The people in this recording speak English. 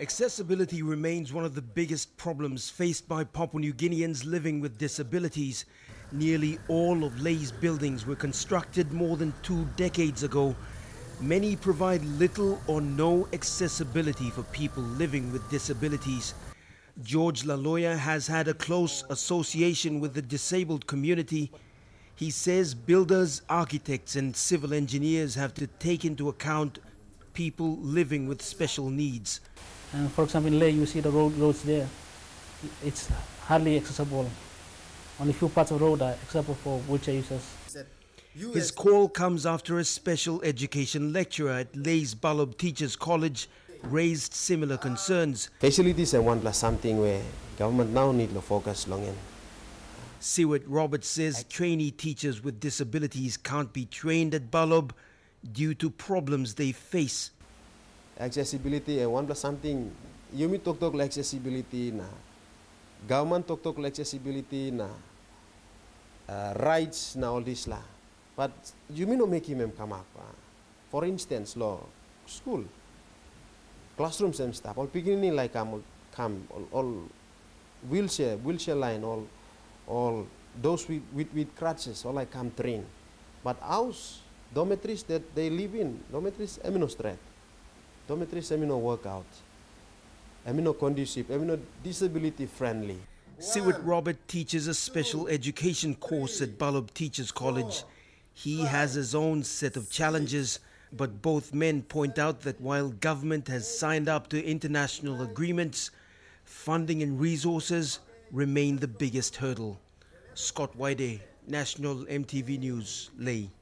Accessibility remains one of the biggest problems faced by Papua New Guineans living with disabilities. Nearly all of Lae's buildings were constructed more than 2 decades ago. Many provide little or no accessibility for people living with disabilities. George Laloya has had a close association with the disabled community. He says builders, architects and civil engineers have to take into account people living with special needs. For example, in Lae, you see the roads there. It's hardly accessible. Only few parts of the road are accessible for wheelchair users. His call comes after a special education lecturer at Lae's Balob Teachers College raised similar concerns. Facilities are one plus something where government now need to focus long in. Siwat Roberts says trainee teachers with disabilities can't be trained at Balob due to problems they face. Accessibility and one plus something, you may talk accessibility na. Government talk accessibility na. Rights na all this lah. But you may not make him come up. For instance, law, school, classrooms and stuff, all beginning like come all wheelchair line, all those with crutches, all like come train. But house, dormitories that they live in, dormitories amino straight. Dormitories amino workout, amino conducive, amino disability friendly. Siwat Robert teaches a special education course at Balob Teachers College. He has his own set of challenges, but both men point out that while government has signed up to international agreements, funding and resources remain the biggest hurdle. Scott Waide, National MTV News, Lae.